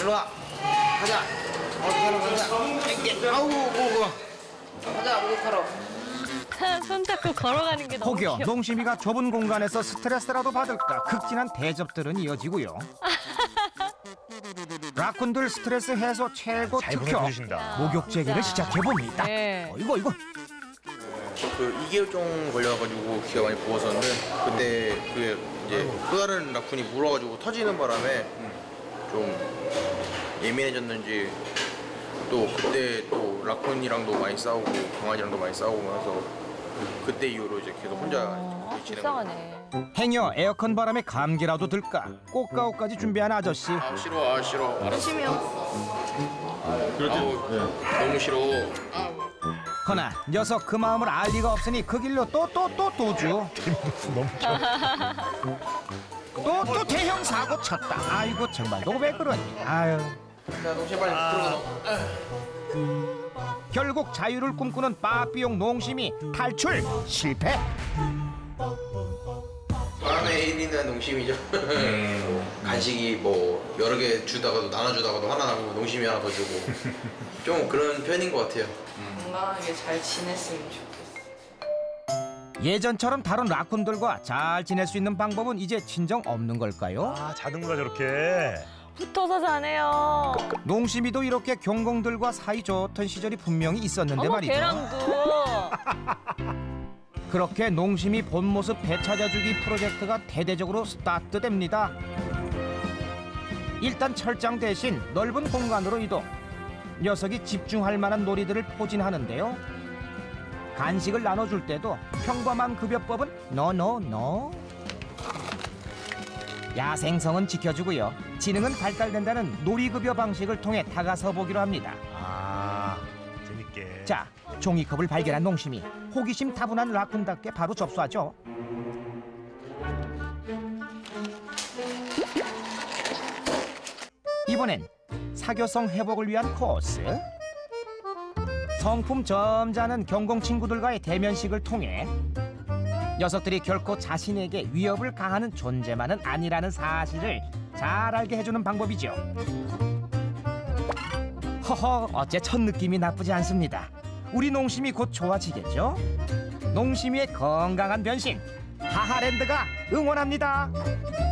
일로 와. 가자. 가자. 아우, 무거워. 가자, 목욕하러. 손 잡고 걸어가는 게 너무 혹여 귀여워. 농심이가 좁은 공간에서 스트레스라도 받을까 극진한 대접들은 이어지고요. 라쿤들 스트레스 해소 최고 잘 특효 보내주신다. 목욕 재개를 진짜. 시작해봅니다. 네. 이거 그 2개월쯤 걸려가지고 귀가 많이 부었었는데 그때 그게 이제 또 다른 라쿤이 물어가지고 터지는 바람에 좀 예민해졌는지 또 그때 또 라쿤이랑도 많이 싸우고 강아지랑도 많이 싸우고 해서 그때 이후로 이제 계속 혼자 지내는 거예요. 불쌍하네. 행여 에어컨 바람에 감기라도 들까 꽃가옥까지 준비한 아저씨. 아 싫어 알았어. 너무 싫어. 허나 녀석 그 마음을 알 리가 없으니 그 길로 또주. 또 대형 사고 쳤다. 아이고 정말 너 왜 그러니. 아유. 자 농심 빨리 들어가. 결국 자유를 꿈꾸는 빠삐용 농심이 탈출 실패. 바람에 1위는 농심이죠. 간식이 뭐 여러 개 주다가도 나눠주다가도 하나 남고 농심이 하나 더 주고 좀 그런 편인 것 같아요. 건강하게 잘 지냈으면 좋겠어. 예전처럼 다른 라쿤들과 잘 지낼 수 있는 방법은 이제 진정 없는 걸까요? 아, 자는구나 저렇게. 붙어서 자네요. 농심이도 이렇게 경공들과 사이 좋던 시절이 분명히 있었는데 어머, 말이죠. 걔랑도. 그렇게 농심이 본 모습 되찾아주기 프로젝트가 대대적으로 스타트됩니다. 일단 철장 대신 넓은 공간으로 이동. 녀석이 집중할 만한 놀이들을 포진하는데요. 간식을 나눠줄 때도 평범한 급여법은 노. 야생성은 지켜주고요. 지능은 발달된다는 놀이급여 방식을 통해 다가서 보기로 합니다. 아, 재밌게. 자, 종이컵을 발견한 농심이 호기심 타분한 라쿤답게 바로 접수하죠. 이번엔 사교성 회복을 위한 코스. 성품 점잖은 경공 친구들과의 대면식을 통해 녀석들이 결코 자신에게 위협을 가하는 존재만은 아니라는 사실을 잘 알게 해주는 방법이죠. 허허, 어째 첫 느낌이 나쁘지 않습니다. 우리 농심이 곧 좋아지겠죠? 농심이의 건강한 변신, 하하랜드가 응원합니다.